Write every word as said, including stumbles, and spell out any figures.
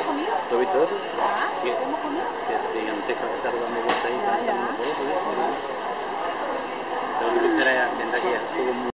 comido? ¿Lo has visto otro? Ah, ¿Qué? hemos comido. Que gigantesca que sale dando vueltas ahí, Ya, ya. cantando todo, ¿eh? Lo que espera es vendrá aquí a fuego muy